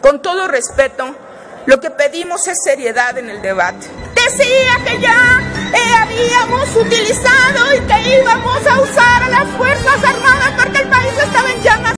Con todo respeto, lo que pedimos es seriedad en el debate. Decía que ya habíamos utilizado y que íbamos a